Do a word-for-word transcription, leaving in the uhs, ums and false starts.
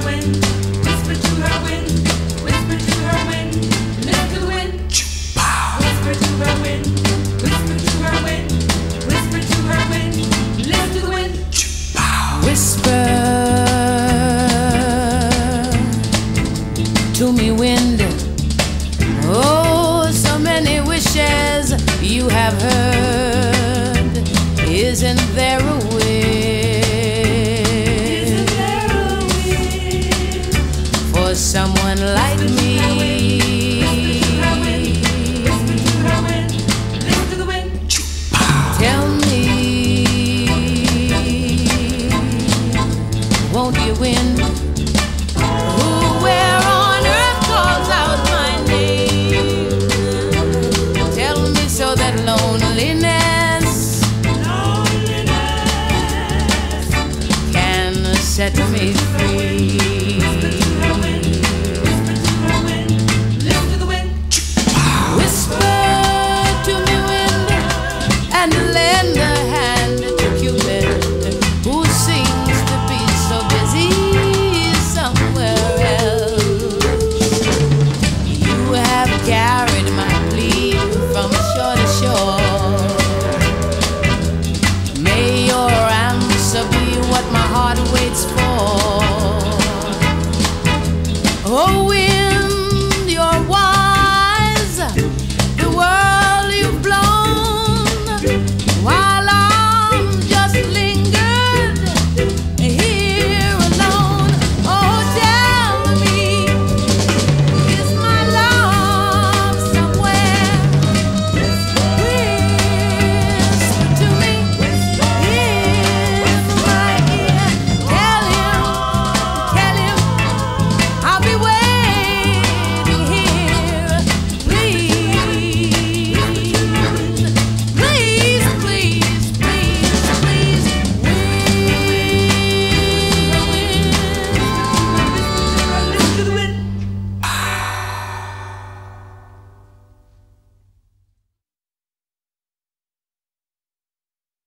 her wind, whisper to her wind, whisper to her wind, lift the wind. Whisper to her wind, whisper to her wind, whisper to her wind, lift the wind. Whisper to me, wind. Oh, so many wishes you have heard. Isn't there a wind? Isn't there a wind for someone like me? Whisper to her wind, listen to the wind. Tell me, won't you win? Who, where on earth calls out my name? Tell me so that loneliness, Loneliness can set me free.